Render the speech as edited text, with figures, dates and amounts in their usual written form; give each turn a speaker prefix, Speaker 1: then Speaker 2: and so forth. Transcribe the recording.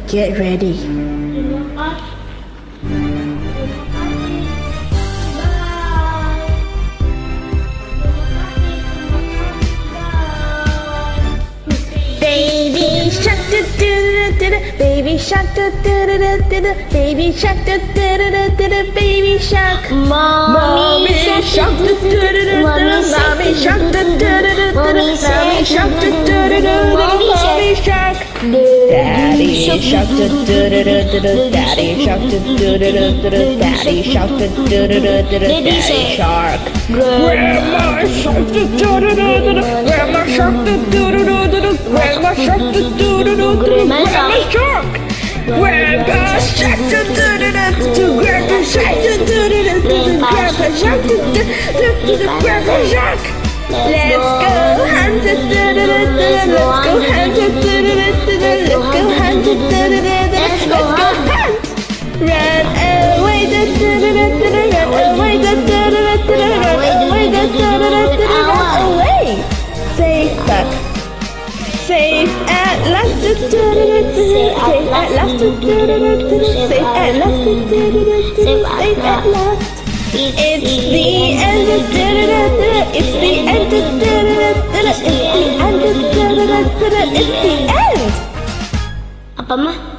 Speaker 1: Get ready. Baby shark do do do do, baby shark do do do do do, baby shark do do do do do, baby shark. Mommy shark do do do do, mommy shark do do do do, mommy shark do do do do, mommy shark. Daddy shark do do do do do, daddy shark do do do do do, daddy shark do do do do do, daddy shark. Grandma shark do do do do do, grandma shark do do do do do, grandma shark do do do do do, grandma shark. Grandpa shark do do do do do, grandpa shark do do do do do, grandpa shark do do do do, grandpa shark. Let's go hunt do do do do, let's go hunt do do do do, let's go hunt do do do do, let's go hunt. Run away do do do do, run away do do do do, run away do do do do, run away. Safe back. Safe at last, safe at last, safe at last, safe at last. It's the end, it's the end, it's the end, it's the end.
Speaker 2: Apa mah?